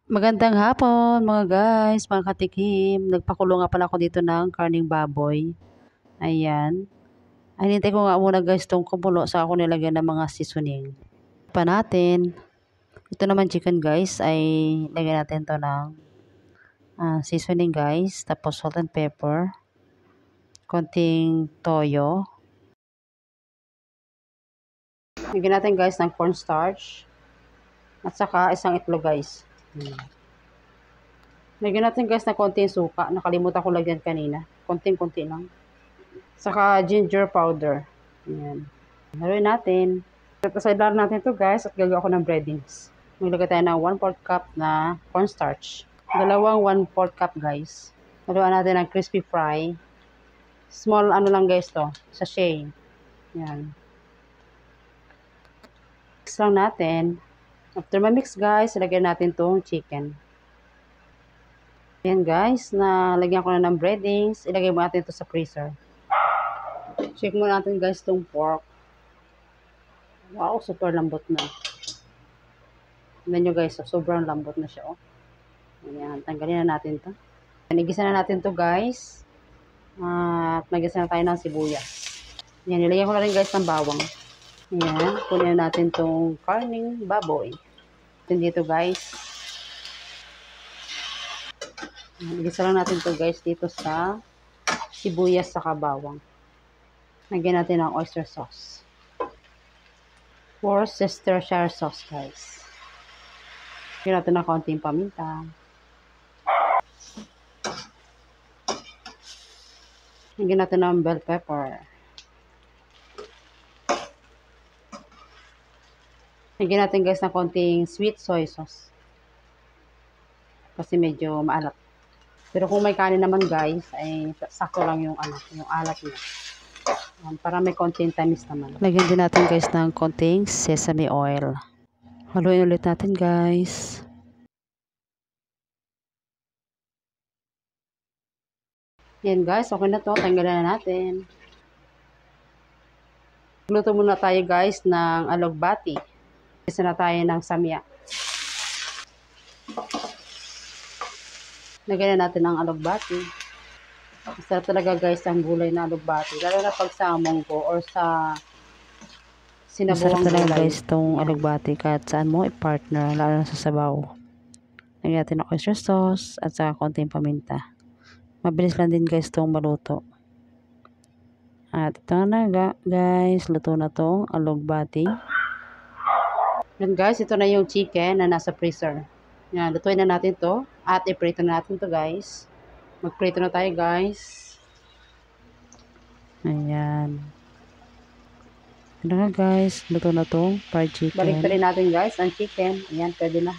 Magandang hapon mga guys, mga katikim. Nagpakulo nga pala ako dito ng karning baboy. Ayan. Ay, hinintay ko nga muna guys itong kumulo sa ako nilagyan ng mga seasoning. Pa natin. Ito naman chicken guys ay lagyan natin to ng seasoning guys. Tapos salt and pepper. Konting toyo. Lagyan natin guys ng cornstarch. At saka isang itlog guys. Lagyan natin guys na konting suka. Nakalimutan ko lagyan kanina. Konting-konti lang. Saka ginger powder. Ayan. Haluin natin. Tatasilar natin to guys at gagawa ko ng breadings. Maglagay tayo ng 1/4 cup na cornstarch. Dalawang 1/4 cup guys. Haluan natin ng crispy fry. Small ano lang guys to. Sachet. Ayan. Mix lang natin. After ma-mix guys, ilagay natin tong chicken. Ayan guys, lagyan ko na ng breadings. Ilagay mo natin ito sa freezer. Check mo natin guys tong pork. Wow, super lambot na. Tignan nyo guys, sobrang lambot na siya. Oh. Ayan, tanggalin na natin to. Igisa na natin to guys. At magisa na tayo ng sibuyas. Ayan, nilagyan ko na rin guys ng bawang. Ayan, kunin na natin tong karning baboy. Ito dito guys. Igisa lang natin to guys dito sa sibuyas sa bawang. Lagyan natin ng oyster sauce. Worcestershire sauce guys. Lagyan natin ng konting paminta. Lagyan natin ng bell pepper. Lagyan natin guys ng konting sweet soy sauce. Kasi medyo maalat. Pero kung may kanin naman guys, ay sakto lang yung alat niya. Para may konting tamis naman. Lagyan din natin guys ng konting sesame oil. Haluin ulit natin guys. Yan guys, okay na to. Tanggalan na natin. Luto muna tayo guys ng alugbati. Isa na tayo ng samya. Lagyan na natin ang alugbati. Masarap talaga guys ang gulay na alugbati. Lalo na pag sa munggo or sa sinabuang gulay. Masarap talaga guys itong alugbati kahit saan mo i-partner. Lalo na sa sabaw. Lagyan natin ng oyster sauce at saka konting paminta. Mabilis lang din guys itong maluto. At ito na guys. Luto na itong alugbati. Yan guys, ito na yung chicken na nasa freezer. Yan, lutuin na natin to at i-prito na natin to guys. Mag-prito na tayo guys. Ayan. Ito na guys, luto na tong fried chicken. Balik rin natin guys ang chicken. Ayan, pwede na.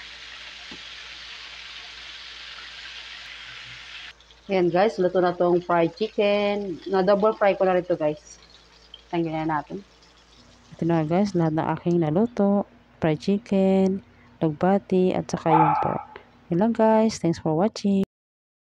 Ayan guys, luto na tong fried chicken. Na-double fry ko na rin to guys. Tanggalin na natin. Ito na guys, lahat ng aking naluto. Fried chicken, alugbati, at saka yung pork. Yun lang guys. Thanks for watching.